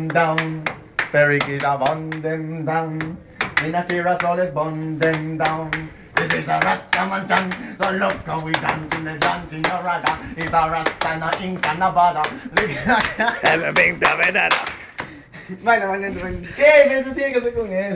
them down. Perry kid a bun them down. In a fear us always bun them down. This is a Rastaman chant, so look how we dance in the dance in the raga. It's a Rasta, no ink and no bother. Vente a ver nada. Bueno, ¿qué? ¿Qué tú tienes que hacer con eso?